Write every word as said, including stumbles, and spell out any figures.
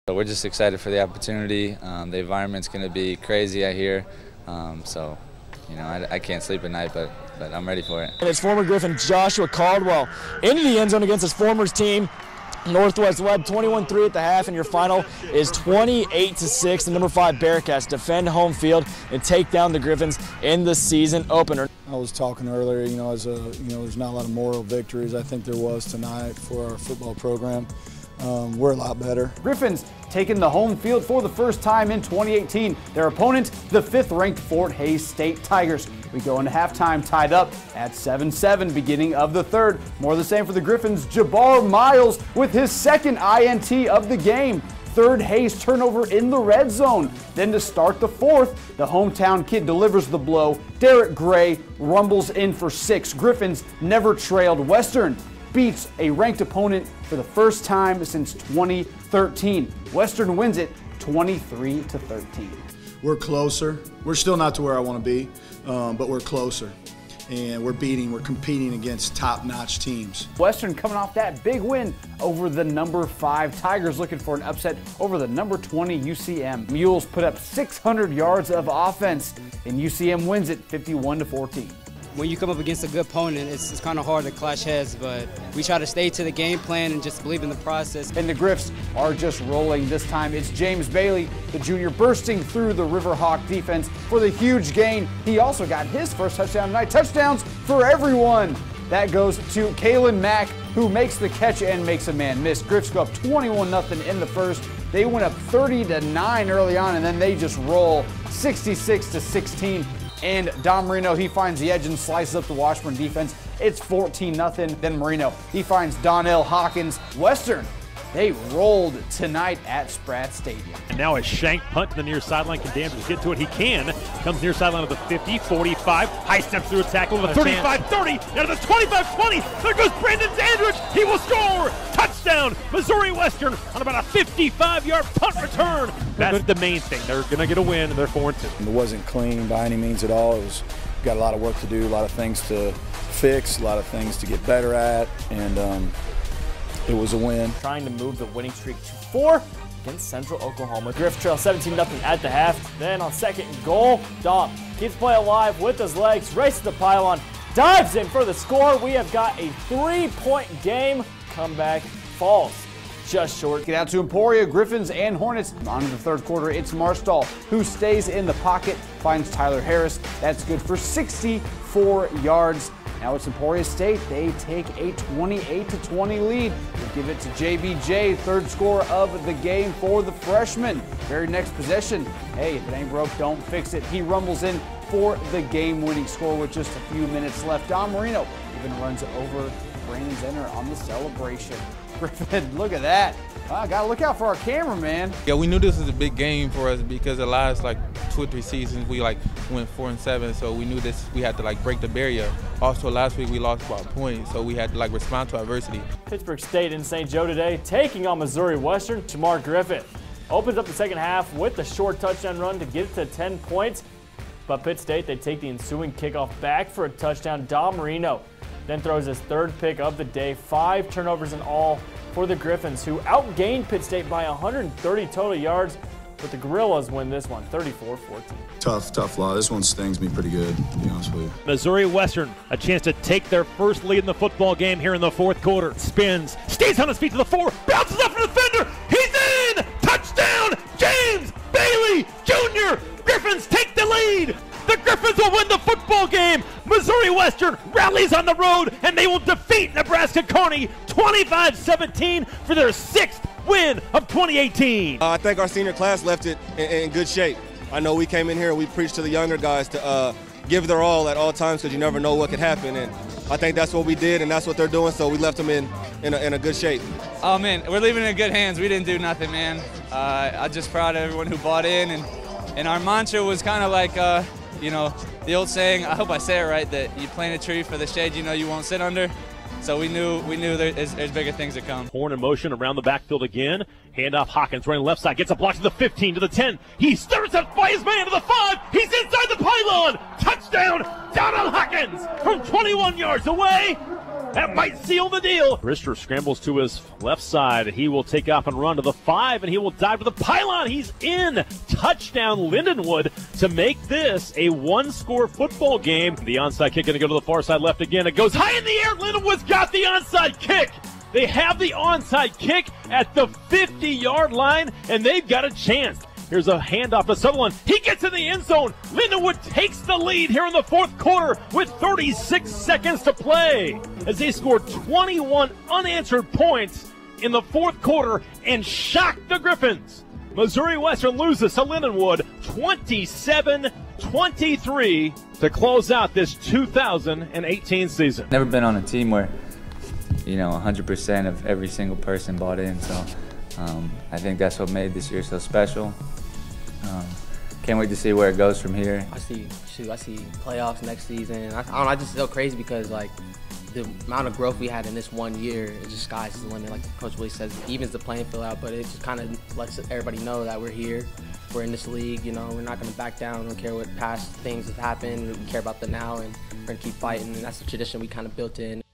So we're just excited for the opportunity. Um, the environment's going to be crazy out here. Um, so, you know, I, I can't sleep at night, but, but I'm ready for it. And his former Griffon, Joshua Caldwell, into the end zone against his former team. Northwest led twenty-one three at the half, and your final is twenty-eight to six. The number five Bearcats defend home field and take down the Griffons in the season opener. I was talking earlier, you know, as a, you know, there's not a lot of moral victories. I think there was tonight for our football program. Um, we're a lot better. Griffons taking the home field for the first time in twenty eighteen. Their opponent, the fifth-ranked Fort Hays State Tigers. We go into halftime tied up at seven seven, beginning of the third. More of the same for the Griffons. Jabbar Miles with his second I N T of the game. Third Hays turnover in the red zone. Then to start the fourth, the hometown kid delivers the blow. Derek Gray rumbles in for six. Griffons never trailed. Western beats a ranked opponent for the first time since twenty thirteen. Western wins it twenty-three to thirteen. We're closer. We're still not to where I want to be, um, but we're closer. And we're beating, we're competing against top-notch teams. Western coming off that big win over the number five Tigers, looking for an upset over the number twenty U C M. Mules put up six hundred yards of offense, and U C M wins it fifty-one to fourteen. When you come up against a good opponent, it's, it's kind of hard to clash heads, but we try to stay to the game plan and just believe in the process. And the Griffs are just rolling. This time it's James Bailey, the junior, bursting through the Riverhawk defense for the huge gain. He also got his first touchdown tonight. Touchdowns for everyone. That goes to Kalen Mack, who makes the catch and makes a man miss. Griffs go up twenty-one nothing in the first. They went up thirty to nine early on, and then they just roll sixty-six to sixteen. And Don Marino, he finds the edge and slices up the Washburn defense. It's fourteen nothing. Then Marino, he finds Donnell Hawkins. Western, they rolled tonight at Spratt Stadium. And now a Shank punt to the near sideline. Can Danvers get to it? He can. Comes near sideline of the fifty, forty-five. High steps through a tackle to the thirty-five thirty. Down to the twenty-five twenty. There goes Brandon Dandridge. He will score. Touchdown, Missouri Western on about a fifty-five yard punt return. That's the main thing. They're going to get a win, and they're four and two. It wasn't clean by any means at all. It was, we've got a lot of work to do, a lot of things to fix, a lot of things to get better at, and um, it was a win. Trying to move the winning streak to four against Central Oklahoma. Griff trail seventeen nothing at the half. Then on second and goal, Dom keeps play alive with his legs, races the pylon, dives in for the score. We have got a three-point game. Comeback falls just short. Get out to Emporia, Griffons and Hornets. On to the third quarter, it's Marstall who stays in the pocket, finds Tyler Harris. That's good for sixty-four yards. Now it's Emporia State. They take a twenty-eight to twenty lead. We'll give it to J B J, third score of the game for the freshman. Very next possession, hey, if it ain't broke, don't fix it. He rumbles in for the game-winning score with just a few minutes left. Don Marino even runs over Brandon Zenner on the celebration. Griffin, look at that. I gotta look out for our cameraman. Yeah, we knew this was a big game for us because the last like two or three seasons we like went four and seven, so we knew this we had to like break the barrier. Also last week we lost by a point, so we had to like respond to adversity. Pittsburgh State in Saint Joe today, taking on Missouri Western. Jamar Griffith opens up the second half with the short touchdown run to get it to ten points. But Pitt State, they take the ensuing kickoff back for a touchdown. Dom Marino then throws his third pick of the day. Five turnovers in all for the Griffons, who outgained Pitt State by one hundred thirty total yards. But the Gorillas win this one, thirty-four fourteen. Tough, tough loss. This one stings me pretty good, to be honest with you. Missouri Western, a chance to take their first lead in the football game here in the fourth quarter. Spins, stays on his feet to the four, bounces off the defender. He's in! Touchdown, James Bailey Junior Griffons take the lead. The Griffons will win the football game. Missouri Western rallies on the road, and they will defeat Nebraska Kearney twenty-five seventeen for their sixth win of twenty eighteen. Uh, I think our senior class left it in, in good shape. I know we came in here and we preached to the younger guys to uh, give their all at all times because you never know what could happen. And I think that's what we did, and that's what they're doing, so we left them in, in, a, in a good shape. Oh, man, we're leaving it in good hands. We didn't do nothing, man. Uh, I'm just proud of everyone who bought in. And, and our mantra was kind of like, uh, you know, the old saying, I hope I say it right, that you plant a tree for the shade you know you won't sit under. So we knew we knew there's, there's bigger things to come. Horn in motion around the backfield again. Handoff Hawkins running left side. Gets a block to the fifteen, to the ten. He stirs up by his man to the five. He's inside the pylon. Touchdown, Donald Hawkins from twenty-one yards away. That might seal the deal. Brister scrambles to his left side. He will take off and run to the five, and he will dive to the pylon. He's in. Touchdown, Lindenwood, to make this a one-score football game. The onside kick going to go to the far side left again. It goes high in the air. Lindenwood's got the onside kick. They have the onside kick at the fifty-yard line, and they've got a chance. Here's a handoff to Sutherland. He gets in the end zone. Lindenwood takes the lead here in the fourth quarter with thirty-six seconds to play as they score twenty-one unanswered points in the fourth quarter and shock the Griffons. Missouri Western loses to Lindenwood twenty-seven twenty-three to close out this two thousand eighteen season. Never been on a team where, you know, one hundred percent of every single person bought in, so um, I think that's what made this year so special. Um, can't wait to see where it goes from here. I see, shoot, I see playoffs next season. I, I don't know, I just feel crazy because like the amount of growth we had in this one year, it just sky's the limit. Like Coach Willie says, it evens the playing field out, but it just kind of lets everybody know that we're here, we're in this league. You know, we're not going to back down. We don't care what past things have happened. We care about the now, and we're going to keep fighting. And that's the tradition we kind of built in.